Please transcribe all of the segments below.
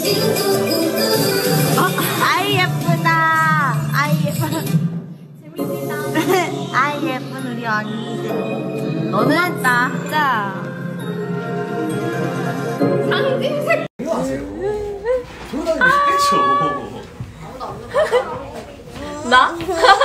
아이 예쁘다. 아이 예뻐. 재밌다. 아이 예쁜 우리 언니들. 너는 진짜 상징색. 이거 아세요? 돌아다니면 쉽겠죠. 나?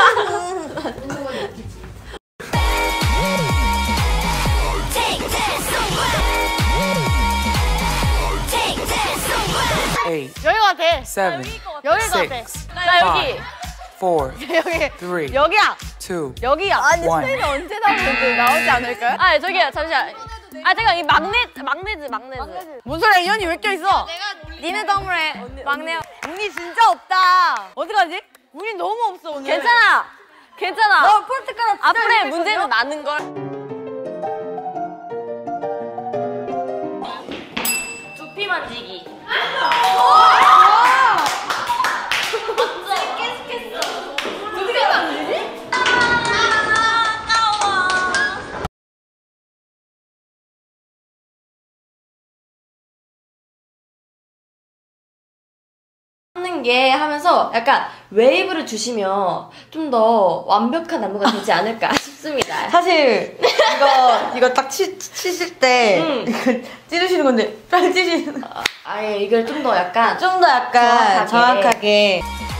여기 같아. 7, 여기 같아. 6, 나 여기. 4, 여기. 3, 여기야. 2, 여기야. 아니 One. 스페인 언제 나오는데 나오지 않을까요? 아 저기요 잠시만. 아 잠깐 이 막내즈. 뭔 소리야 이 언니 왜 껴있어? 니네 덤으래. 막내. 운이 진짜 없다. 어떡하지? 운이 너무 없어 오늘. 괜찮아. 너 폴트카라 앞으로의 문제는 많은 걸. 두피 만지기. 어떻게 만지지? 하는 게 하면서 약간 웨이브를 주시면 좀 더 완벽한 안무가 되지 않을까 싶습니다. 사실 이거 딱 치실 때 이거 찌르시는 건데 빨리 찌르시는. 아예 이걸 좀 더 약간 좀 더 약간 정확하게.